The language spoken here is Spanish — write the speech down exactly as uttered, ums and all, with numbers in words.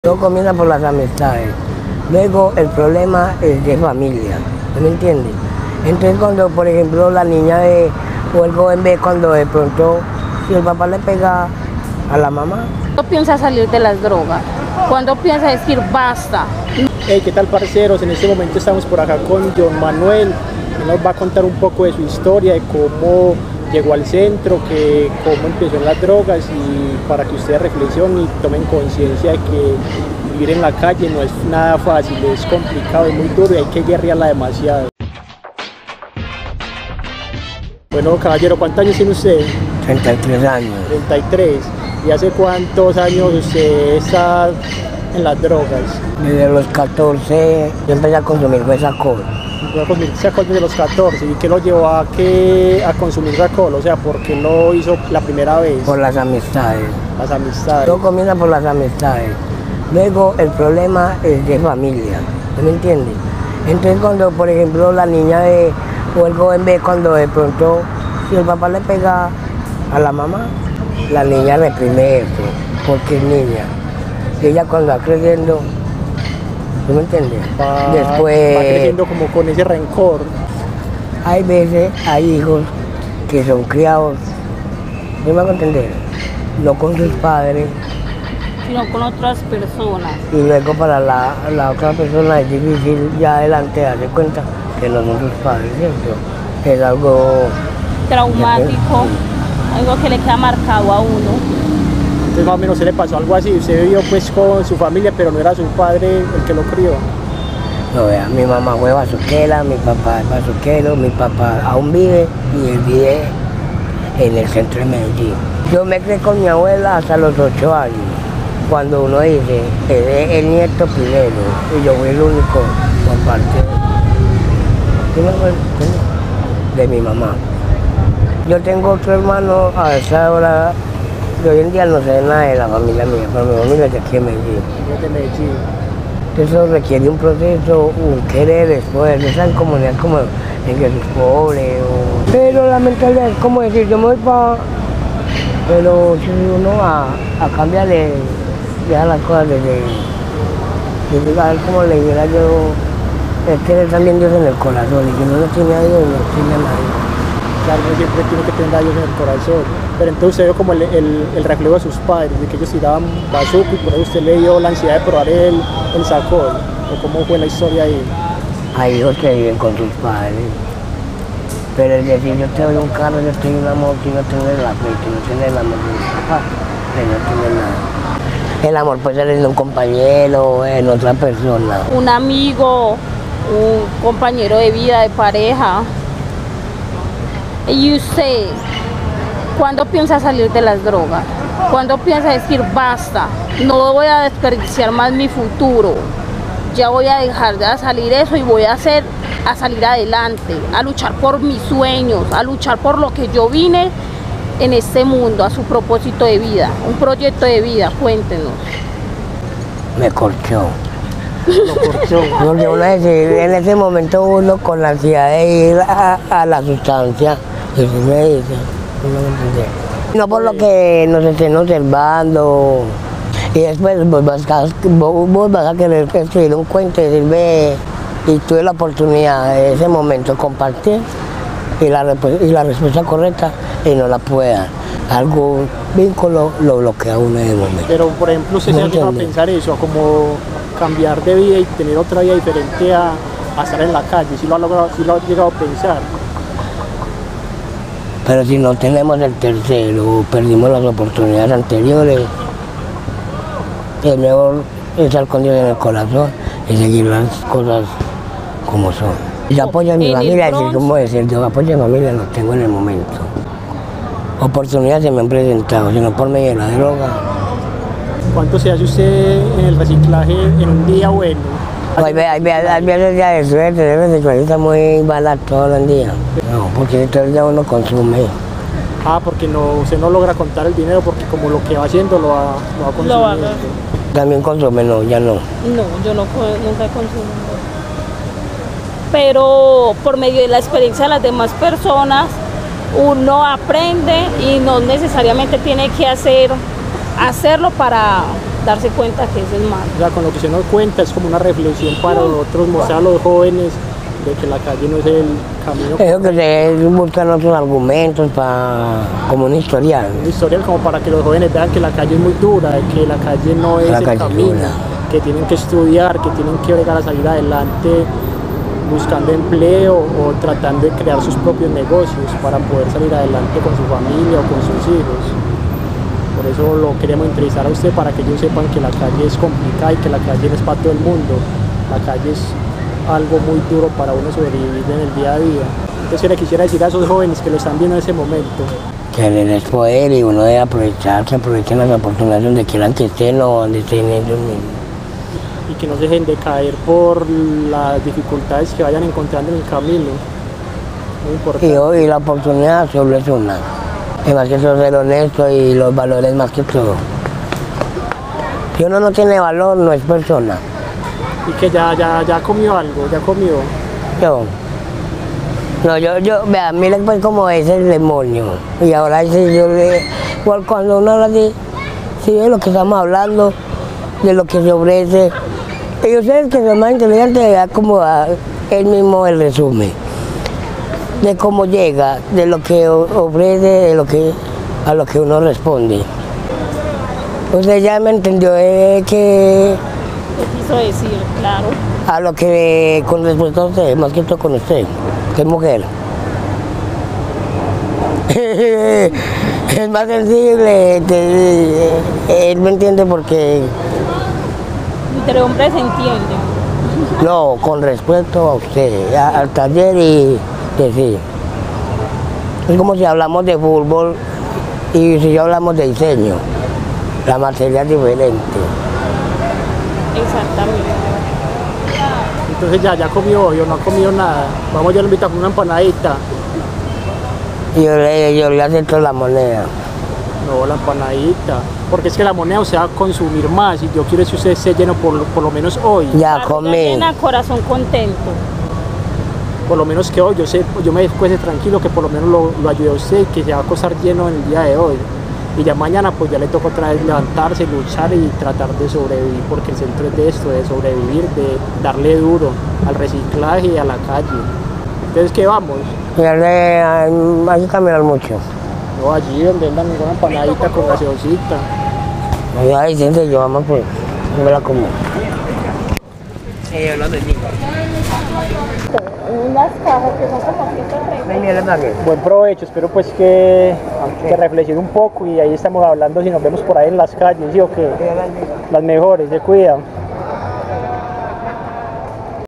Todo comienza por las amistades, luego el problema es de familia, ¿me entiendes? Entonces cuando, por ejemplo, la niña ve, o el joven ve cuando de pronto, si el papá le pega a la mamá. ¿Cuándo piensa salir de las drogas? ¿Cuándo piensa decir basta? Hey, ¿qué tal, parceros? En este momento estamos por acá con John Manuel, que nos va a contar un poco de su historia, de cómo llegó al centro, que cómo empezó en las drogas, y para que ustedes reflexionen y tomen conciencia de que vivir en la calle no es nada fácil, es complicado, es muy duro y hay que guerrearla demasiado. Bueno, caballero, ¿cuántos años tiene usted? treinta y tres años. treinta y tres. ¿Y hace cuántos años usted está en las drogas? Desde los catorce yo empecé a consumir fue alcohol. Empezó a consumir alcohol desde los catorce. ¿Y qué lo llevó a, que, a consumir alcohol? O sea, ¿por qué lo hizo la primera vez? Por las amistades. Las amistades. Todo comienza por las amistades, luego el problema es de familia, ¿me entiendes? Entonces cuando, por ejemplo, la niña ve, o el joven ve cuando de pronto, si el papá le pega a la mamá, la niña reprime eso, porque es niña. Y ella cuando va creciendo, ¿tú me entiendes? Va, Después, va creciendo como con ese rencor. hay veces, hay hijos que son criados, ¿no me hago entender? No con sus padres, Sino con otras personas. y luego para la, la otra persona es difícil ya adelante darse cuenta que no son sus padres, ¿cierto? Es algo Traumático, algo que le queda marcado a uno. Entonces más o menos se le pasó algo así. Usted vivió pues con su familia, pero no era su padre el que lo crió. No, vea, mi mamá fue bazuquera, mi papá es bazuquero, mi papá aún vive y él vive en el centro de Medellín. Yo me crié con mi abuela hasta los ocho años, cuando uno dice, es el nieto primero, y yo fui el único por parte ¿sí me acuerdas? De mi mamá. Yo tengo otro hermano a esa hora, de hoy en día no sé nada de la familia mía, pero mi familia es de aquí en Medellín. De Medellín. Eso requiere un proceso, un querer, esfuerzo, esa comunidad como en que es pobre. O... Pero la mentalidad es como decir, yo me voy para... Pero si uno a, a cambiarle, deja las cosas desde... desde a ver cómo le diera yo, es tener también Dios en el corazón, y que no lo tiene a Dios, no tiene a nadie. Claro, uno siempre tiene que tener a Dios en el corazón. Pero entonces usted vio como el, el, el reflejo de sus padres, de que ellos tiraban bazuco y por eso usted le dio la ansiedad de probar el, el alcohol. ¿O cómo fue la historia ahí? Hay hijos que viven con sus padres. Pero es decir, yo te doy un carro, yo te doy una moto y no tener la fe, y no tener el amor de mi papá, que no tiene nada. El amor puede ser en un compañero, en otra persona. Un amigo, un compañero de vida, de pareja. Y usted, ¿cuándo piensa salir de las drogas? ¿Cuándo piensa decir basta? No voy a desperdiciar más mi futuro. Ya voy a dejar de salir eso y voy a hacer, a salir adelante, a luchar por mis sueños, a luchar por lo que yo vine en este mundo, a su propósito de vida, un proyecto de vida. Cuéntenos. Me corchó. Lo cortó. Porque uno decir, en ese momento uno con la ansiedad de ir a, a la sustancia, y si me dice, no me entendés. No por lo que nos estén observando, y después vos vas a, vos, vos vas a querer escribir un cuento y decir, ve, y tuve la oportunidad de ese momento compartir, y la, y la respuesta correcta, y no la puede dar. Algún vínculo lo bloquea uno en el momento. Pero por ejemplo, usted se ha llegado a pensar eso, como cambiar de vida y tener otra vida diferente a, a estar en la calle, si lo ha logrado, si lo ha llegado a pensar. Pero si no tenemos el tercero, perdimos las oportunidades anteriores, es mejor estar con Dios en el corazón y seguir las cosas como son. Yo apoyo a mi familia, es decir, ¿cómo decir? Yo apoyo a mi familia, lo tengo en el momento. Oportunidades se me han presentado, sino por medio de la droga. ¿Cuánto se hace usted en el reciclaje en un día bueno? Hay veces ya de suerte, el reciclaje está muy barato todos los días. No, porque todo el día uno consume. Ah, porque no, usted no logra contar el dinero porque como lo que va haciendo lo va, lo va consumiendo. Lo haga. También consume, no, ya no. No, yo no, nunca he consumido. Pero por medio de la experiencia de las demás personas, uno aprende y no necesariamente tiene que hacer, hacerlo para, darse cuenta que eso es malo. O sea, con lo que usted nos cuenta es como una reflexión para nosotros, mostrar a los jóvenes de que la calle no es el camino. Eso que se buscan otros argumentos para, como un historial. Un historial como para que los jóvenes vean que la calle es muy dura, de que la calle no es La el calle camino, dura. que tienen que estudiar, que tienen que llegar a salir adelante buscando empleo o tratando de crear sus propios negocios para poder salir adelante con su familia o con sus hijos. Por eso lo queremos entrevistar a usted para que ellos sepan que la calle es complicada y que la calle no es para todo el mundo. La calle es algo muy duro para uno sobrevivir en el día a día. Entonces yo le quisiera decir a esos jóvenes que lo están viendo en ese momento. Querer es poder y uno debe aprovechar, que aprovechen las oportunidades donde quieran que estén o donde estén ellos mismos. Y que no se dejen de caer por las dificultades que vayan encontrando en el camino. Muy importante. Y hoy la oportunidad solo es una. Es más que todo ser honesto y los valores más que todo. Si uno no tiene valor, no es persona. Y que ya, ya, ya comió algo, ya comió. Yo, no, yo, yo, vea, mire pues cómo es el demonio. Y ahora sí, yo le, igual cuando uno habla de, sí, de lo que estamos hablando, de lo que se ofrece. Y ustedes que son más inteligentes, vea como a, él mismo el resumen. De cómo llega, de lo que ofrece, de lo que, a lo que uno responde. Usted ya me entendió eh, que ¿Qué quiso decir? Claro. a lo que con respecto a usted, más que todo con usted, que es mujer. Es más sensible, que, él me entiende porque, Entre hombres se entiende. no, con respecto a usted, a- al taller y que sí. Es como si hablamos de fútbol y si hablamos de diseño, la materia es diferente. Exactamente. Entonces ya, ya comió hoy o no ha comido nada. Vamos, yo le invito a una empanadita. Y yo le, yo le acepto la moneda. No, la empanadita. Porque es que la moneda se va a consumir más y yo quiero que usted esté lleno por, por lo menos hoy. Ya Barriga comí. llena, corazón contento. Por lo menos que hoy yo sé, yo me después tranquilo que por lo menos lo, lo ayude a usted y que se va a acostar lleno en el día de hoy. Y ya mañana pues ya le toca otra vez levantarse, luchar y tratar de sobrevivir, porque el centro es de esto, de sobrevivir, de darle duro al reciclaje y a la calle. Entonces, ¿qué vamos? Ya le, hay, hay que caminar mucho. No, allí donde vendan una empanadita con gaseosita. Ay, siente, yo vamos pues, yo me la como. Ellos lo bendiga. Unas cajas que son como ciento treinta. Ven, mira, pague. Buen provecho, espero pues que, que reflexione un poco y ahí estamos hablando si nos vemos por ahí en las calles, ¿sí o qué? Las mejores, se cuidan.